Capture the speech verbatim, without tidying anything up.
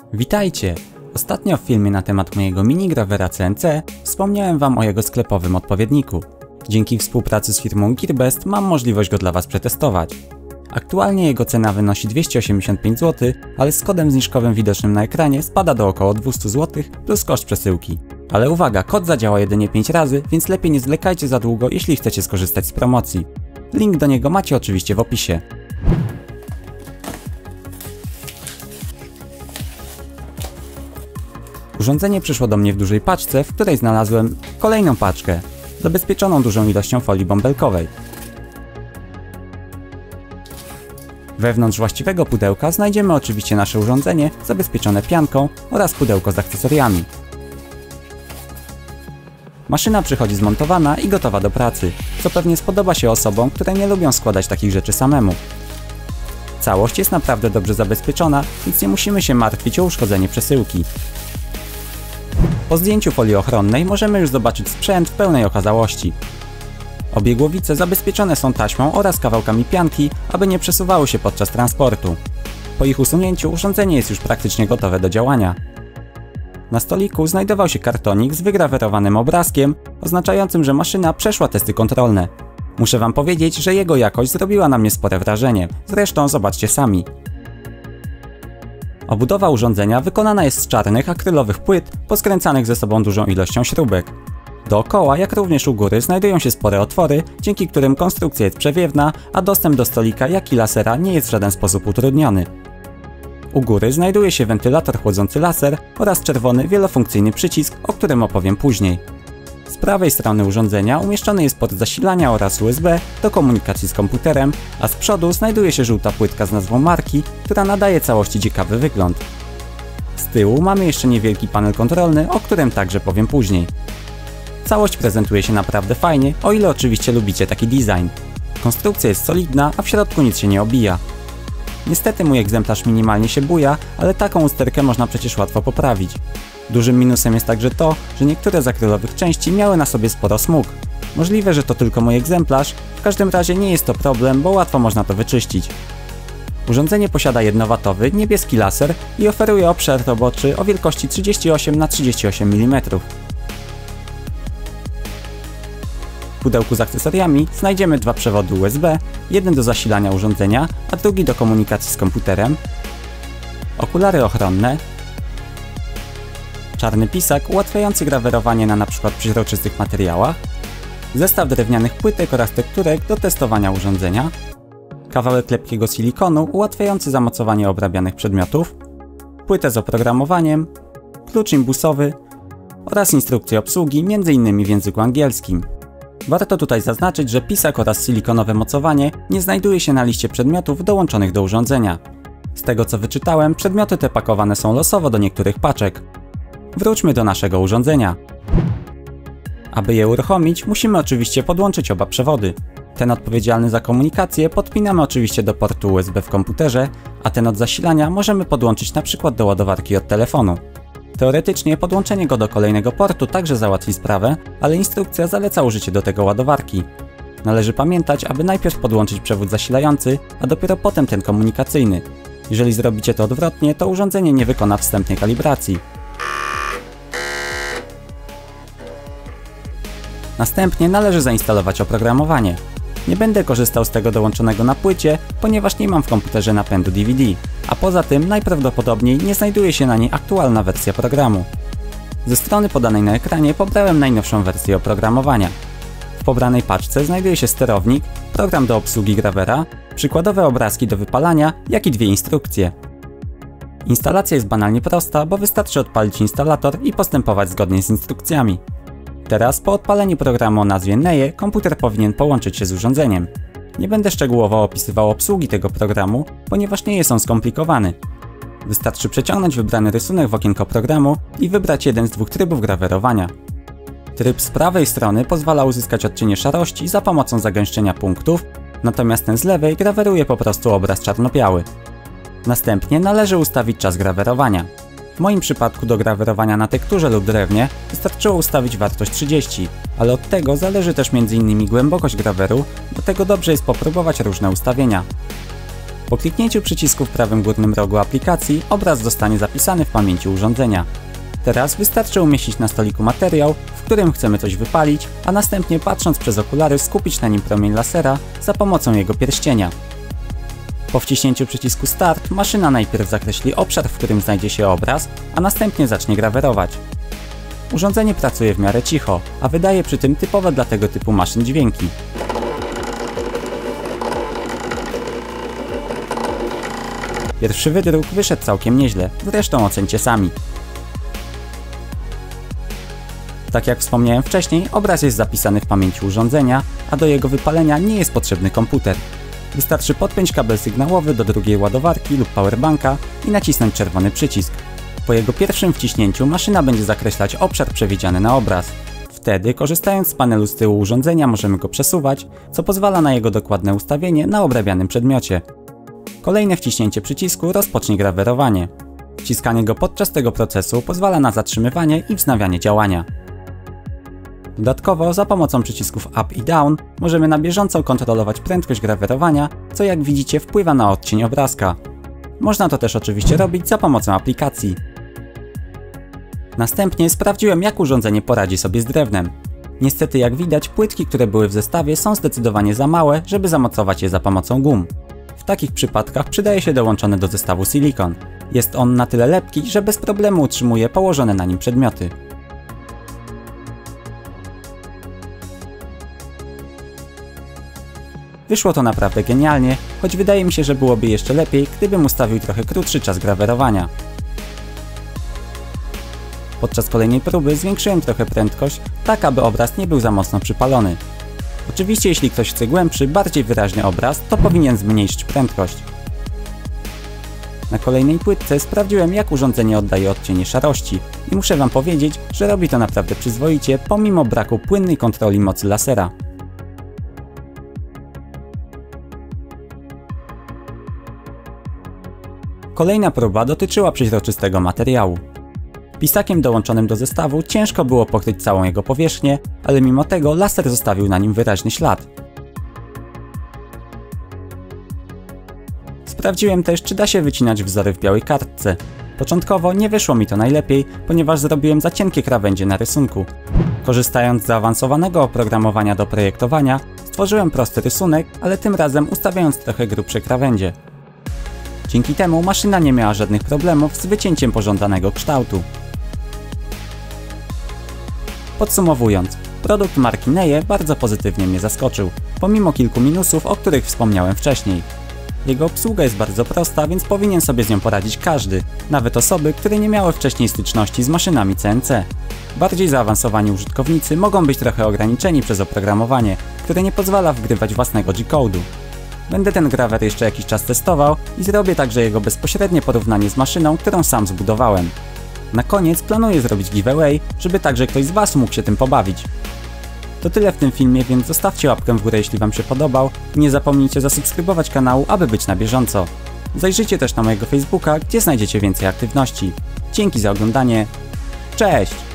Witajcie! Ostatnio w filmie na temat mojego minigrawera C N C wspomniałem wam o jego sklepowym odpowiedniku. Dzięki współpracy z firmą Gearbest mam możliwość go dla was przetestować. Aktualnie jego cena wynosi dwieście osiemdziesiąt pięć złotych, ale z kodem zniżkowym widocznym na ekranie spada do około dwieście złotych plus koszt przesyłki. Ale uwaga, kod zadziała jedynie pięć razy, więc lepiej nie zwlekajcie za długo, jeśli chcecie skorzystać z promocji. Link do niego macie oczywiście w opisie. Urządzenie przyszło do mnie w dużej paczce, w której znalazłem kolejną paczkę, zabezpieczoną dużą ilością folii bąbelkowej. Wewnątrz właściwego pudełka znajdziemy oczywiście nasze urządzenie zabezpieczone pianką oraz pudełko z akcesoriami. Maszyna przychodzi zmontowana i gotowa do pracy, co pewnie spodoba się osobom, które nie lubią składać takich rzeczy samemu. Całość jest naprawdę dobrze zabezpieczona, więc nie musimy się martwić o uszkodzenie przesyłki. Po zdjęciu folii ochronnej możemy już zobaczyć sprzęt w pełnej okazałości. Obie głowice zabezpieczone są taśmą oraz kawałkami pianki, aby nie przesuwały się podczas transportu. Po ich usunięciu urządzenie jest już praktycznie gotowe do działania. Na stoliku znajdował się kartonik z wygrawerowanym obrazkiem, oznaczającym, że maszyna przeszła testy kontrolne. Muszę wam powiedzieć, że jego jakość zrobiła na mnie spore wrażenie, zresztą zobaczcie sami. Obudowa urządzenia wykonana jest z czarnych akrylowych płyt poskręcanych ze sobą dużą ilością śrubek. Dookoła, jak również u góry, znajdują się spore otwory, dzięki którym konstrukcja jest przewiewna, a dostęp do stolika, jak i lasera nie jest w żaden sposób utrudniony. U góry znajduje się wentylator chłodzący laser oraz czerwony wielofunkcyjny przycisk, o którym opowiem później. Z prawej strony urządzenia umieszczony jest port zasilania oraz U S B do komunikacji z komputerem, a z przodu znajduje się żółta płytka z nazwą marki, która nadaje całości ciekawy wygląd. Z tyłu mamy jeszcze niewielki panel kontrolny, o którym także powiem później. Całość prezentuje się naprawdę fajnie, o ile oczywiście lubicie taki design. Konstrukcja jest solidna, a w środku nic się nie obija. Niestety mój egzemplarz minimalnie się buja, ale taką usterkę można przecież łatwo poprawić. Dużym minusem jest także to, że niektóre z akrylowych części miały na sobie sporo smug. Możliwe, że to tylko mój egzemplarz, w każdym razie nie jest to problem, bo łatwo można to wyczyścić. Urządzenie posiada jednowatowy niebieski laser i oferuje obszar roboczy o wielkości trzydzieści osiem na trzydzieści osiem milimetrów. W pudełku z akcesoriami znajdziemy dwa przewody U S B, jeden do zasilania urządzenia, a drugi do komunikacji z komputerem, okulary ochronne, czarny pisak ułatwiający grawerowanie na np. przeźroczystych materiałach, zestaw drewnianych płytek oraz tekturek do testowania urządzenia, kawałek lepkiego silikonu ułatwiający zamocowanie obrabianych przedmiotów, płytę z oprogramowaniem, klucz imbusowy oraz instrukcję obsługi między innymi w języku angielskim. Warto tutaj zaznaczyć, że pisak oraz silikonowe mocowanie nie znajduje się na liście przedmiotów dołączonych do urządzenia. Z tego co wyczytałem, przedmioty te pakowane są losowo do niektórych paczek. Wróćmy do naszego urządzenia. Aby je uruchomić, musimy oczywiście podłączyć oba przewody. Ten odpowiedzialny za komunikację podpinamy oczywiście do portu U S B w komputerze, a ten od zasilania możemy podłączyć np. do ładowarki od telefonu. Teoretycznie podłączenie go do kolejnego portu także załatwi sprawę, ale instrukcja zaleca użycie do tego ładowarki. Należy pamiętać, aby najpierw podłączyć przewód zasilający, a dopiero potem ten komunikacyjny. Jeżeli zrobicie to odwrotnie, to urządzenie nie wykona wstępnej kalibracji. Następnie należy zainstalować oprogramowanie. Nie będę korzystał z tego dołączonego na płycie, ponieważ nie mam w komputerze napędu D V D, a poza tym najprawdopodobniej nie znajduje się na niej aktualna wersja programu. Ze strony podanej na ekranie pobrałem najnowszą wersję oprogramowania. W pobranej paczce znajduje się sterownik, program do obsługi grawera, przykładowe obrazki do wypalania, jak i dwie instrukcje. Instalacja jest banalnie prosta, bo wystarczy odpalić instalator i postępować zgodnie z instrukcjami. Teraz po odpaleniu programu o nazwie Neje komputer powinien połączyć się z urządzeniem. Nie będę szczegółowo opisywał obsługi tego programu, ponieważ nie jest on skomplikowany. Wystarczy przeciągnąć wybrany rysunek w okienko programu i wybrać jeden z dwóch trybów grawerowania. Tryb z prawej strony pozwala uzyskać odcienie szarości za pomocą zagęszczenia punktów, natomiast ten z lewej graweruje po prostu obraz czarno-biały. Następnie należy ustawić czas grawerowania. W moim przypadku do grawerowania na tekturze lub drewnie wystarczyło ustawić wartość trzydzieści, ale od tego zależy też między innymi głębokość graweru, dlatego dobrze jest popróbować różne ustawienia. Po kliknięciu przycisku w prawym górnym rogu aplikacji obraz zostanie zapisany w pamięci urządzenia. Teraz wystarczy umieścić na stoliku materiał, w którym chcemy coś wypalić, a następnie patrząc przez okulary skupić na nim promień lasera za pomocą jego pierścienia. Po wciśnięciu przycisku Start maszyna najpierw zakreśli obszar, w którym znajdzie się obraz, a następnie zacznie grawerować. Urządzenie pracuje w miarę cicho, a wydaje przy tym typowe dla tego typu maszyn dźwięki. Pierwszy wydruk wyszedł całkiem nieźle, zresztą ocencie sami. Tak jak wspomniałem wcześniej, obraz jest zapisany w pamięci urządzenia, a do jego wypalenia nie jest potrzebny komputer. Wystarczy podpiąć kabel sygnałowy do drugiej ładowarki lub powerbanka i nacisnąć czerwony przycisk. Po jego pierwszym wciśnięciu maszyna będzie zakreślać obszar przewidziany na obraz. Wtedy, korzystając z panelu z tyłu urządzenia, możemy go przesuwać, co pozwala na jego dokładne ustawienie na obrabianym przedmiocie. Kolejne wciśnięcie przycisku rozpocznie grawerowanie. Wciskanie go podczas tego procesu pozwala na zatrzymywanie i wznawianie działania. Dodatkowo za pomocą przycisków Up i Down możemy na bieżąco kontrolować prędkość grawerowania, co jak widzicie wpływa na odcień obrazka. Można to też oczywiście robić za pomocą aplikacji. Następnie sprawdziłem, jak urządzenie poradzi sobie z drewnem. Niestety, jak widać, płytki, które były w zestawie, są zdecydowanie za małe, żeby zamocować je za pomocą gum. W takich przypadkach przydaje się dołączony do zestawu silikon. Jest on na tyle lepki, że bez problemu utrzymuje położone na nim przedmioty. Wyszło to naprawdę genialnie, choć wydaje mi się, że byłoby jeszcze lepiej, gdybym ustawił trochę krótszy czas grawerowania. Podczas kolejnej próby zwiększyłem trochę prędkość, tak aby obraz nie był za mocno przypalony. Oczywiście jeśli ktoś chce głębszy, bardziej wyraźny obraz, to powinien zmniejszyć prędkość. Na kolejnej płytce sprawdziłem, jak urządzenie oddaje odcienie szarości i muszę wam powiedzieć, że robi to naprawdę przyzwoicie, pomimo braku płynnej kontroli mocy lasera. Kolejna próba dotyczyła przeźroczystego materiału. Pisakiem dołączonym do zestawu ciężko było pokryć całą jego powierzchnię, ale mimo tego laser zostawił na nim wyraźny ślad. Sprawdziłem też, czy da się wycinać wzory w białej kartce. Początkowo nie wyszło mi to najlepiej, ponieważ zrobiłem za cienkie krawędzie na rysunku. Korzystając z zaawansowanego oprogramowania do projektowania, stworzyłem prosty rysunek, ale tym razem ustawiając trochę grubsze krawędzie. Dzięki temu maszyna nie miała żadnych problemów z wycięciem pożądanego kształtu. Podsumowując, produkt marki Neue bardzo pozytywnie mnie zaskoczył, pomimo kilku minusów, o których wspomniałem wcześniej. Jego obsługa jest bardzo prosta, więc powinien sobie z nią poradzić każdy, nawet osoby, które nie miały wcześniej styczności z maszynami C N C. Bardziej zaawansowani użytkownicy mogą być trochę ograniczeni przez oprogramowanie, które nie pozwala wgrywać własnego G-kodu. Będę ten grawer jeszcze jakiś czas testował i zrobię także jego bezpośrednie porównanie z maszyną, którą sam zbudowałem. Na koniec planuję zrobić giveaway, żeby także ktoś z was mógł się tym pobawić. To tyle w tym filmie, więc zostawcie łapkę w górę, jeśli wam się podobał i nie zapomnijcie zasubskrybować kanału, aby być na bieżąco. Zajrzyjcie też na mojego Facebooka, gdzie znajdziecie więcej aktywności. Dzięki za oglądanie. Cześć!